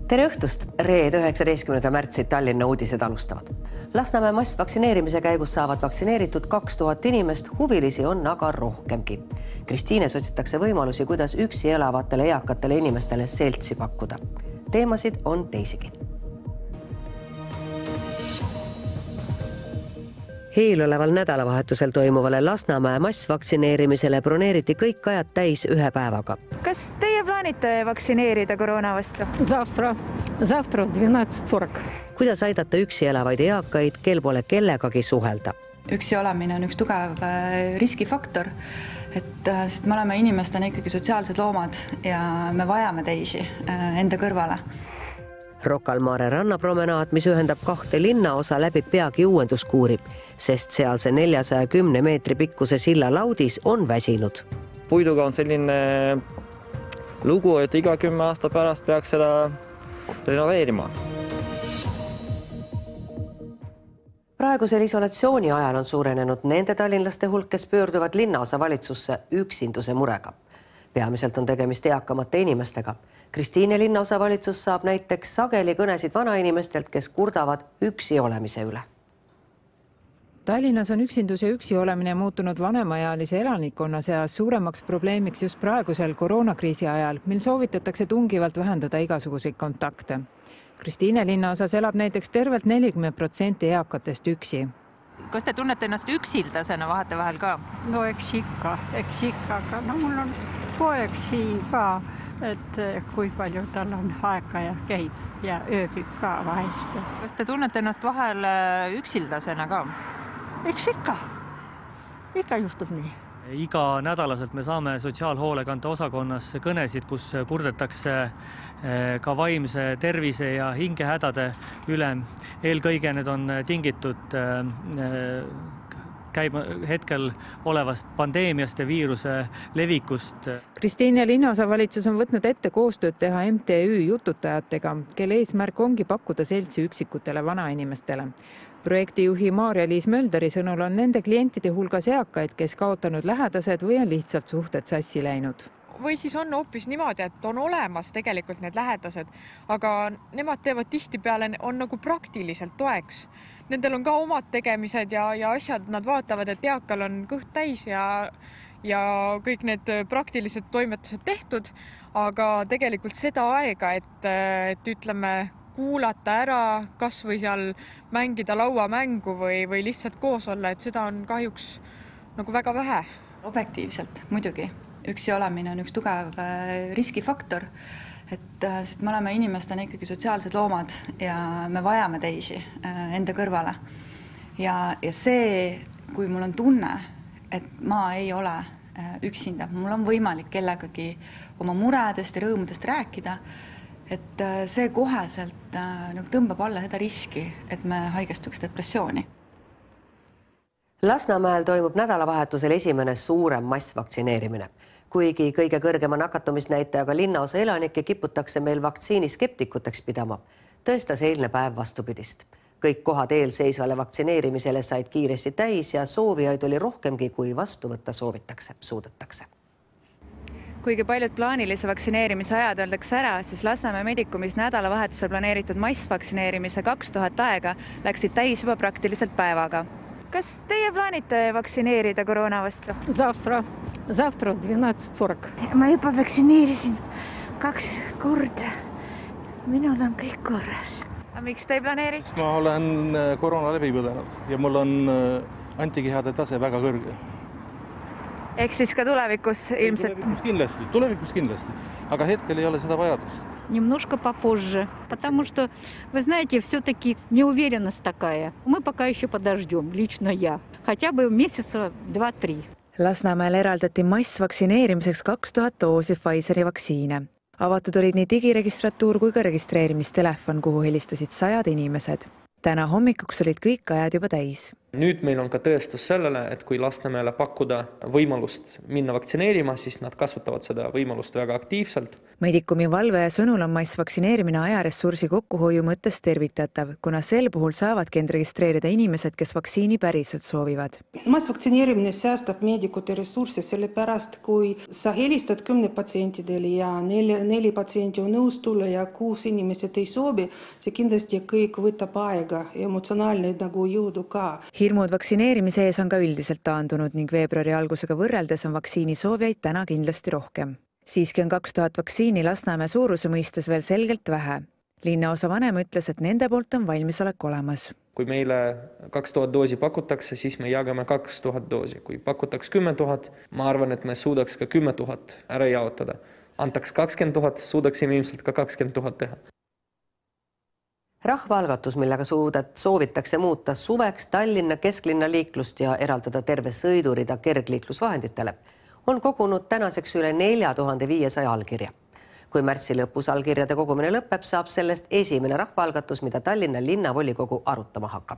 Tere õhtust! Reede 19. märtsi Tallinna uudised alustavad. Lasnamäe massvaktsineerimise käigus saavad vaktsineeritud 2000 inimest, huvilisi on aga rohkemgi. Kristiines otsitakse võimalusi, kuidas üksi elavatele eakatele inimestele seltsi pakkuda. Teemasid on teisigi. Eeloleval nädalavahetusel toimuvale Lasnamäe massvaktsineerimisele broneeriti kõik ajad täis ühe päevaga. Kas teie plaanite vaktsineerida koroona vastu? Завтра 12:40. Kuidas aidata üksi elavaid eakaid, kel pole kellegagi suhelda? Üksi olemine on üks tugev riskifaktor, sest me oleme inimestena ikkagi sotsiaalsed loomad ja me vajame teisi enda kõrvale. Rocca al Mare rannapromenaad, mis ühendab kahte linnaosa, läbib peagi uuenduskuuri, sest sealse 410 meetri pikkuse silla laudis on väsinud. Puiduga on selline lugu, et iga 10 aasta pärast peaks seda renoveerima. Praegusel isolatsiooni ajal on suurenenud nende tallinlaste hulk, kes pöörduvad linnaosa valitsusse üksinduse murega. Peamiselt on tegemist eakamate inimestega. Kristiine linnaosa valitsus saab näiteks sageli kõnesid vanainimestelt, kes kurdavad üksi olemise üle. Tallinnas on üksindus ja üksi olemine muutunud vanemaealise elanikkonna seas suuremaks probleemiks just praegusel koroonakriisi ajal, mil soovitatakse tungivalt vähendada igasuguseid kontakte. Kristiine linnaosas elab näiteks tervelt 40% eakatest üksi. Kas te tunnete ennast üksildasena vahetevahel ka? No eks ikka, aga mul on poeg siin ka, et kui palju tal on aega ja käib ja ööbib ka vahest. Kas te tunnete ennast vahel üksildasena ka? Eks ikka juhtub nii. Iga nädalaselt me saame sotsiaalhoolekante osakonnas kõnesid, kus kurdetakse ka vaimse tervise ja hingehädade üle. Eelkõige need on tingitud hetkel olevast pandeemiast ja viiruse levikust. Kristiine linnaosa valitsus on võtnud ette koostööd teha MTÜ jututajatega, kelle eesmärk ongi pakkuda seltsi üksikutele vanainimestele. Projektijuhi Maarja-Liis Mölderi sõnul on nende klientide hulgas eakaid, kes kaotanud lähedased või on lihtsalt suhted sassi läinud. Või siis on hoopis niimoodi, et on olemas tegelikult need lähedased, aga nemad teevad tihtipeale, on nagu praktiliselt toeks. Nendel on ka omad tegemised ja asjad, nad vaatavad, et eakal on kõht täis ja kõik need praktilised toimetused tehtud, aga tegelikult seda aega, et ütleme, kuulata ära, kas või seal mängida lauamängu või lihtsalt koos olla, et seda on kahjuks nagu väga vähe. Objektiivselt muidugi. Üksi olemine on üks tugev riskifaktor, sest me oleme inimestena ikkagi sotsiaalsed loomad ja me vajame teisi enda kõrvale. Ja see, kui mul on tunne, et ma ei ole üksinda, mul on võimalik kellegagi oma muredest ja rõõmudest rääkida, et see koheselt tõmbab alla seda riski, et me haigestuks depressiooni. Lasnamäel toimub nädalavahetusel esimene suurem massvaktsineerimine. Kuigi kõige kõrgema nakatumisnäitajaga linnaosa elanikke kiputakse meil vaktsiiniskeptikuteks pidama, tõestas eilne päev vastupidist. Kõik kohad eelseisvale vaktsineerimisele said kiiresti täis ja soovijaid oli rohkemgi, kui vastu võtta suudetakse. Kuigi paljud plaanilise vaktsineerimise ajad öeldakse ära, siis Lasnamäe Medicumis nädalavahetusel planeeritud massvaktsineerimise 2000 aega läksid täis juba praktiliselt päevaga. Kas teie plaanite vaktsineerida koroona vastu? Завтра 12:40. Ma juba vaktsineerisin 2 korda. Minul on kõik korras. Miks te ei planeeri? Ma olen koroona läbi põdenud ja mul on antikehade tase väga kõrge. Ehk siis ka tulevikus ilmselt? Tulevikus kindlasti, aga hetkel ei ole seda vajadus. Немножко попозже, потому что, вы знаете, все-таки неуверенность такая. Мы пока еще подождем, лично я, хотя бы месяца 2-3. Lasnamäel eraldati massvaktsineerimiseks 2000 doosi Pfizeri vaktsiine. Avatud olid nii digiregistratuur kui ka registreerimistelefon, kuhu helistasid 100 inimesed. Täna hommikuks olid kõik ajad juba täis. Nüüd meil on ka tõestus sellele, et kui Lasnamäele pakkuda võimalust minna vaktsineerima, siis nad kasutavad seda võimalust väga aktiivselt. Medicumi valveja sõnul on massvaktsineerimine ajaressursi kokkuhoiu mõttes tervitatav, kuna sel puhul saavadki end registreerida inimesed, kes vaktsiini päriselt soovivad. Massvaktsineerimine säästab meedikute ressurssi sellepärast, kui sa helistad 10 patsientidele ja 4 patsienti on nõus tulla ja 6 inimesed ei soovi, see kindlasti kõik võtab aega, emotsionaalne jõudu ka. Hirmud vaktsineerimise ees on ka üldiselt taandunud ning veebruari algusega võrreldes on vaktsiini soovijaid täna kindlasti rohkem. Siiski on 2000 vaktsiini Lasnamäe suuruse mõistes veel selgelt vähe. Linnaosa vanem ütles, et nende poolt on valmisolek olemas. Kui meile 2000 doosi pakutakse, siis me jagame 2000 doosi. Kui pakutaks 10 000, ma arvan, et me suudaks ka 10 000 ära jaotada. Antaks 20 000, suudaksime ilmselt ka 20 000 teha. Rahvaalgatus, millega soovitakse muuta suveks Tallinna kesklinna liiklust ja eraldada terve sõidurida kergliiklusvahenditele, on kogunud tänaseks üle 4500 allkirja. Kui märtsi lõpus allkirjade kogumine lõpeb, saab sellest esimene rahvaalgatus, mida Tallinna linnavolikogu arutama hakkab.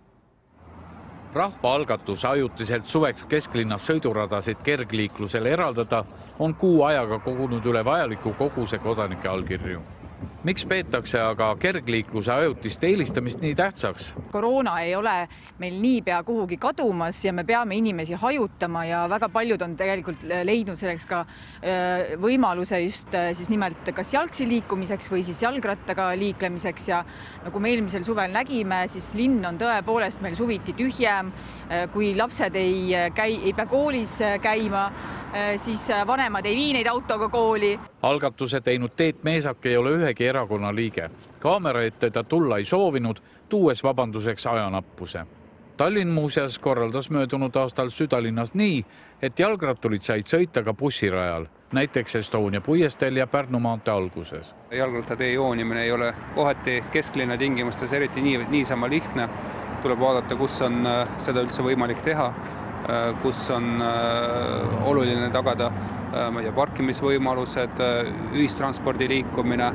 Rahvaalgatus ajutiselt suveks kesklinnas sõiduradasid kergliiklusele eraldada on kuu ajaga kogunud üle vajaliku koguse kodanike allkirju. Miks peetakse aga kergliikluse ajutist eelistamist nii tähtsaks? Koroona ei ole meil niipea kuhugi kadumas ja me peame inimesi hajutama ja väga paljud on tegelikult leidnud selleks ka võimaluse just siis nimelt kas jalgsi liikumiseks või siis jalgrattaga liiklemiseks ja nagu me eelmisel suvel nägime, siis linn on tõepoolest meil suviti tühjem, kui lapsed ei pea koolis käima, siis vanemad ei vii neid autoga kooli. Algatuse teinud Teet Meesak ei ole ühegi erakonna liige. Kaamera ette ta tulla ei soovinud, tuues vabanduseks ajanappuse. Tallinn muuseas korraldas möödunud aastal südalinnas nii, et jalgratturid said sõita ka bussirajal, näiteks Estonia puiesteel ja Pärnu maantee alguses. Jalgrattatee joonimine ei ole kohati kesklinna tingimustes eriti niisama lihtne. Tuleb vaadata, kus on seda üldse võimalik teha, kus on oluline tagada parkimisvõimalused, ühistranspordi liikumine,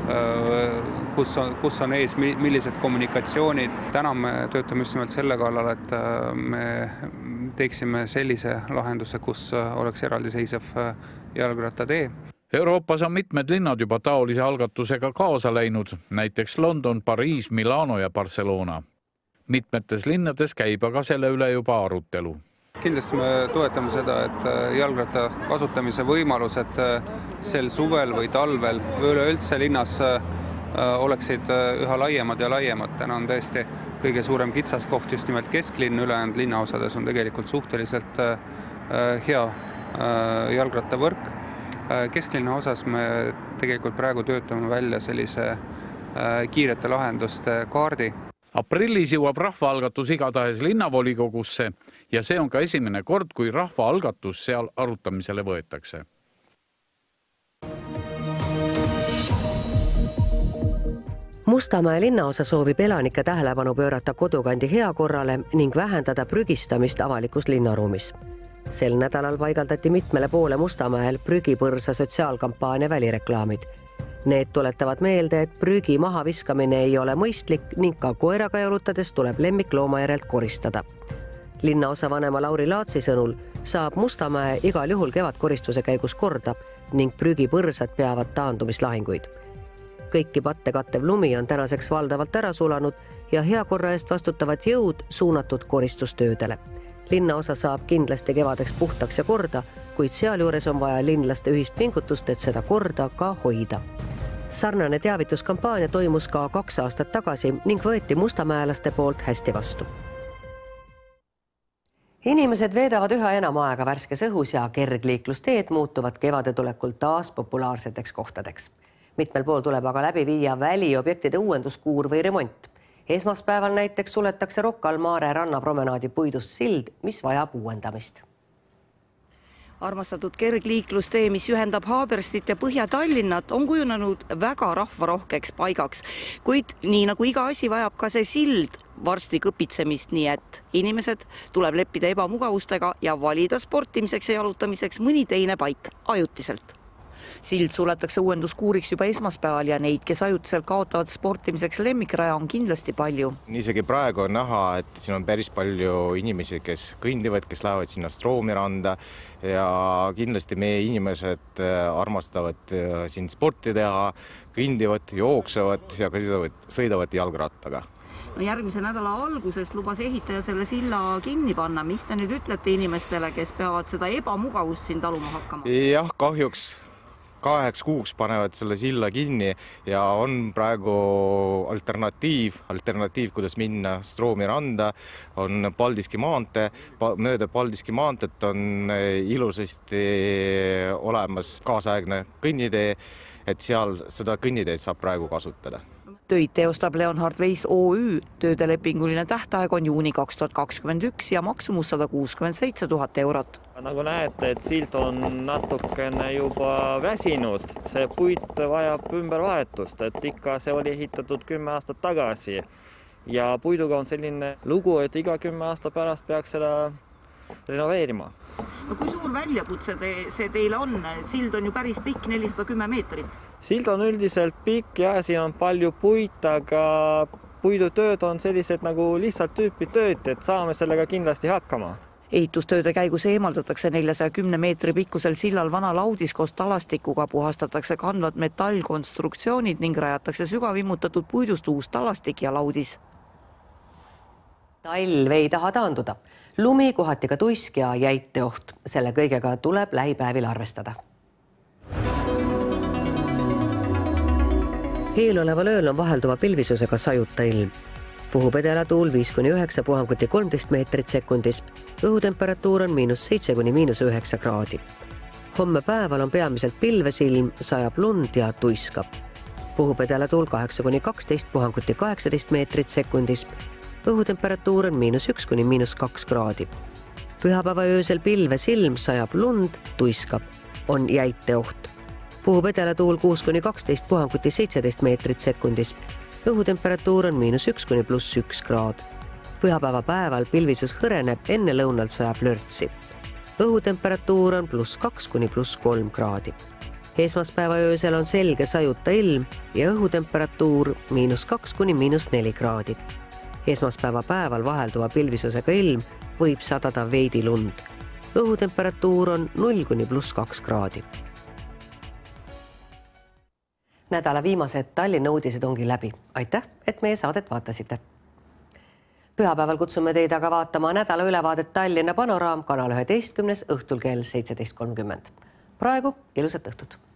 kus on ees millised kommunikatsioonid. Täna me töötame just nimelt selle kallal, et me teeksime sellise lahenduse, kus oleks eraldiseisev jalgrattatee. Euroopas on mitmed linnad juba taolise algatusega kaasa läinud, näiteks London, Pariis, Milano ja Barcelona. Mitmetes linnades käib aga selle üle juba arutelu. Kindlasti me toetame seda, et jalgratta kasutamise võimalused sel suvel või talvel või üleüldse linnas oleksid üha laiemad ja laiemad. Täna on tõesti kõige suurem kitsaskoht just nimelt kesklinn, ülejäänud linnaosades on tegelikult suhteliselt hea jalgrattavõrk. Kesklinna osas me tegelikult praegu töötame välja sellise kiirete lahenduste kaardi. Aprillis jõuab rahvaalgatus igatahes linnavolikogusse ja see on ka esimene kord, kui rahvaalgatus seal arutamisele võetakse. Mustamäe linnaosa soovib elanike tähelepanu pöörata kodukandi heakorrale ning vähendada prügistamist avalikus linnaruumis. Sel nädalal paigaldati mitmele poole Mustamäel prügipõrsa sotsiaalkampaania välireklaamid. Need tuletavad meelde, et prügi mahaviskamine ei ole mõistlik ning ka koeraga jalutades tuleb lemmiklooma järelt koristada. Linnaosa vanema Lauri Laatsi sõnul saab Mustamäe igal juhul kevadkoristuse käigus korda ning prügipõrsad peavad taandumislahinguid. Kõiki patte kattev lumi on tänaseks valdavalt ära sulanud ja heakorra eest vastutavad jõud suunatud koristustöödele. Linnaosa saab kindlasti kevadeks puhtaks ja korda, kuid sealjuures on vaja linlaste ühist pingutust, et seda korda ka hoida. Sarnane teavituskampaania toimus ka 2 aastat tagasi ning võeti mustamäelaste poolt hästi vastu. Inimesed veedavad üha enam aega värskes õhus ja kergliiklusteed muutuvad kevade tulekul taas populaarseteks kohtadeks. Mitmel pool tuleb aga läbi viia väliobjektide uuenduskuur või remont. Esmaspäeval näiteks suletakse Rocca al Mare rannapromenaadi puidust sild, mis vajab uuendamist. Armastatud kergliiklustee, mis ühendab Haaberstit ja Põhja-Tallinnat, on kujunenud väga rahvarohkeks paigaks, kuid nii nagu iga asi vajab ka see sild varsti kõpitsemist, nii et inimesed tuleb leppida ebamugavustega ja valida sportimiseks ja jalutamiseks mõni teine paik ajutiselt. sild suletakse uuenduskuuriks juba esmaspäeval ja neid, kes ajutiselt kaotavad sportimiseks lemmikraja, on kindlasti palju. Isegi praegu on näha, et siin on päris palju inimesi, kes kõndivad, kes lähevad sinna Stroomi randa ja kindlasti meie inimesed armastavad siin sporti teha, kõndivad, jooksevad ja ka sõidavad jalgrattaga. Järgmise nädala algusest lubas ehitaja selle silla kinni panna. Mis te nüüd ütlete inimestele, kes peavad seda ebamugavust siin taluma hakkama? Jah, kahjuks 2 kuuks panevad selle silla kinni ja on praegu alternatiiv, kuidas minna Stroomi randa, on Paldiski maantee. Mööda Paldiski maanteed on ilusasti olemas kaasaegne kõnnitee, et seal seda kõnniteed saab praegu kasutada. Töid teostab Leonhard Weiss OÜ. Tööde lepinguline tähtaeg on juuni 2021 ja maksumus 167 000 eurot. Nagu näete, et silt on natukene juba väsinud. See puit vajab ümbervahetust, et ikka see oli ehitatud 10 aastat tagasi. Ja puiduga on selline lugu, et iga 10 aasta pärast peaks seda renoveerima. No kui suur väljakutse see teile on? Sild on ju päris pikk, 410 meetrit. Sild on üldiselt pikk ja siin on palju puit, aga puidutööd on sellised nagu lihtsalt tüüpi tööd, et saame sellega kindlasti hakkama. Ehitustööde käigus eemaldatakse 410 meetri pikkusel sillal vana laudis koos talastikuga, puhastatakse kandvad metallkonstruktsioonid ning rajatakse sügavimmutatud puidust uus talastik ja laudis. Talv ei taha taanduda. Lumi, kohati ka tuisk ja jäiteoht. Selle kõigega tuleb lähipäevil arvestada. Eeloleval ööl on vahelduva pilvisusega sajuta ilm. Puhub edelatuul 5–9, puhanguti 13 meetrit sekundis. Õhutemperatuur on -7 kuni -9 kraadi. Homme päeval on peamiselt pilvesilm, sajab lund ja tuiskab. Puhub edelatuul 8–12, puhanguti 18 meetrit sekundis. Õhutemperatuur on -1 kuni -2 kraadi. Pühapäeva öösel pilvesilm, sajab lund, tuiskab. On jäiteoht. Puhub edelatuul 6–12, puhanguti 17 meetrit sekundis. Õhutemperatuur on -1 kuni +1 kraad. Pühapäeva päeval pilvisus hõreneb, enne lõunalt sajab lörtsi. Õhutemperatuur on +2 kuni +3 kraadi. Esmaspäeva öösel on selge sajuta ilm ja õhutemperatuur -2 kuni -4 kraadi. Esmaspäeva päeval vahelduva pilvisusega ilm võib sadada veidi lund. Õhutemperatuur on 0 kuni +2 kraadi. Nädala viimased Tallinna uudised ongi läbi. Aitäh, et meie saadet vaatasite. Pühapäeval kutsume teid aga vaatama nädala ülevaadet Tallinna Panoraam kanal 11 õhtul kell 17.30. Praegu ilusat õhtut!